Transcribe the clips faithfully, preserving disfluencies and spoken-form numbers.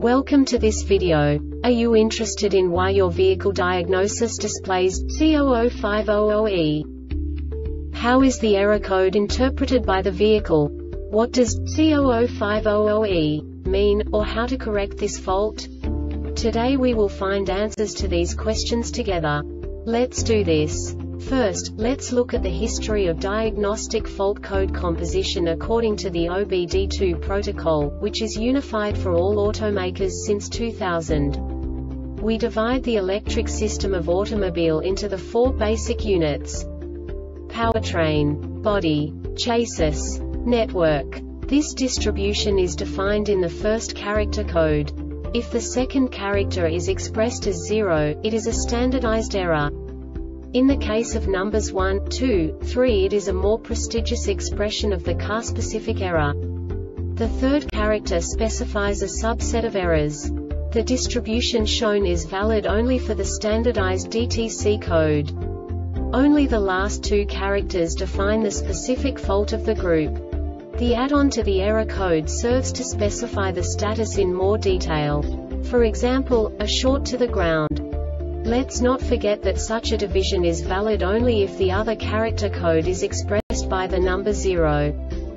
Welcome to this video. Are you interested in why your vehicle diagnosis displays C zero zero five zero zero E? How is the error code interpreted by the vehicle? What does C zero zero five zero zero E mean, or how to correct this fault? Today we will find answers to these questions together. Let's do this. First, let's look at the history of diagnostic fault code composition according to the O B D two protocol, which is unified for all automakers since two thousand. We divide the electric system of automobile into the four basic units: powertrain, body, chassis, network. This distribution is defined in the first character code. If the second character is expressed as zero, it is a standardized error. In the case of numbers one, two, three, it is a more prestigious expression of the car-specific error. The third character specifies a subset of errors. The distribution shown is valid only for the standardized D T C code. Only the last two characters define the specific fault of the group. The add-on to the error code serves to specify the status in more detail. For example, a short to the ground. Let's not forget that such a division is valid only if the other character code is expressed by the number zero.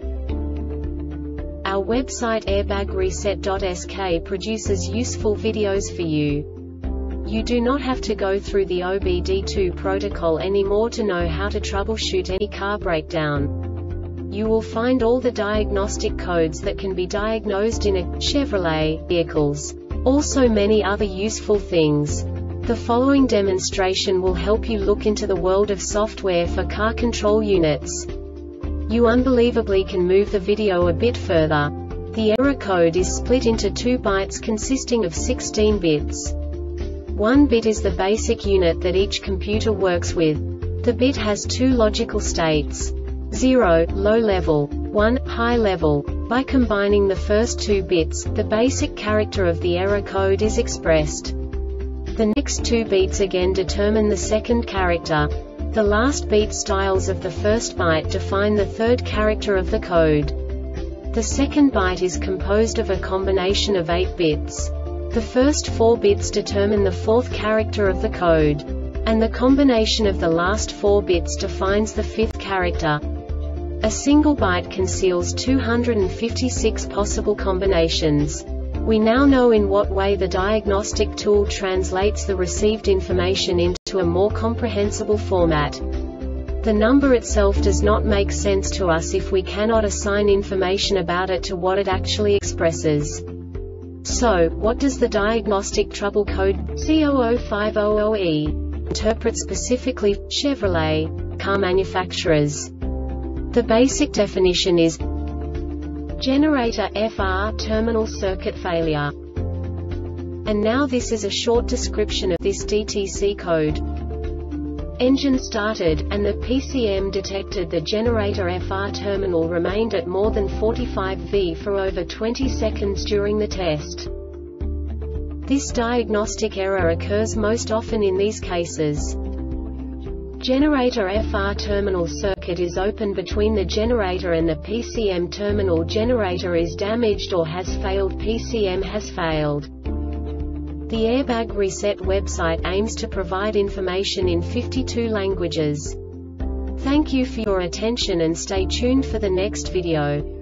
Our website airbag reset dot S K produces useful videos for you. You do not have to go through the O B D two protocol anymore to know how to troubleshoot any car breakdown. You will find all the diagnostic codes that can be diagnosed in a Chevrolet vehicles. Also many other useful things. The following demonstration will help you look into the world of software for car control units. You unbelievably can move the video a bit further. The error code is split into two bytes consisting of sixteen bits. One bit is the basic unit that each computer works with. The bit has two logical states: zero, low level, one, high level. By combining the first two bits, the basic character of the error code is expressed. The next two beats again determine the second character. The last beat styles of the first byte define the third character of the code. The second byte is composed of a combination of eight bits. The first four bits determine the fourth character of the code. And the combination of the last four bits defines the fifth character. A single byte conceals two hundred fifty-six possible combinations. We now know in what way the diagnostic tool translates the received information into a more comprehensible format. The number itself does not make sense to us if we cannot assign information about it to what it actually expresses. So, what does the diagnostic trouble code C zero zero five zero zero E interpret specifically for Chevrolet car manufacturers? The basic definition is generator F R terminal circuit failure. And now this is a short description of this D T C code. Engine started, and the P C M detected the generator F R terminal remained at more than forty-five volts for over twenty seconds during the test. This diagnostic error occurs most often in these cases. Generator F R terminal circuit is open between the generator and the P C M terminal. Generator is damaged or has failed. P C M has failed. The Airbag Reset website aims to provide information in fifty-two languages. Thank you for your attention and stay tuned for the next video.